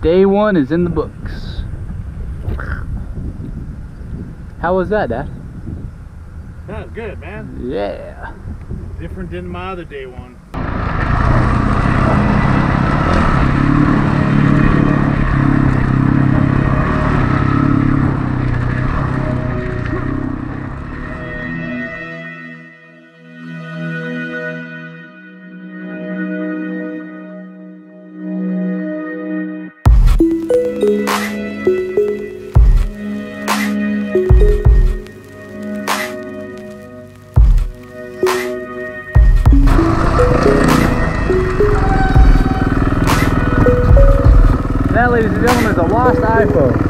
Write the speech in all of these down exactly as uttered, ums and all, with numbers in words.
Day one is in the books. How was that, Dad? That was good, man. Yeah. Different than my other day one. That, ladies and gentlemen, is a lost iPhone.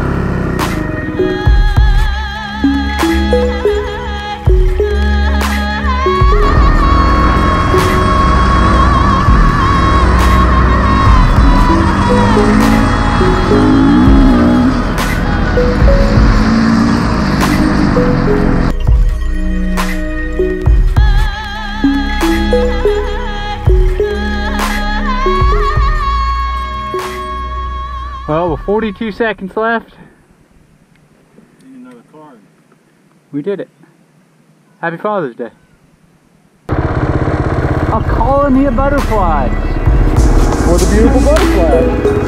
Well, with forty-two seconds left, Need another card. we did it. Happy Father's Day. A colony of butterflies. For the beautiful butterflies.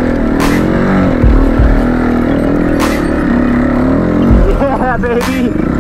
Baby.